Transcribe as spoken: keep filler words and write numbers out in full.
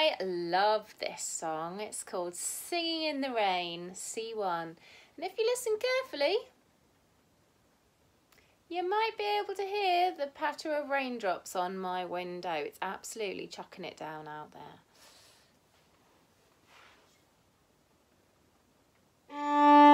I love this song. It's called Singing in the Rain, C one. And if you listen carefully, you might be able to hear the patter of raindrops on my window. It's absolutely chucking it down out there.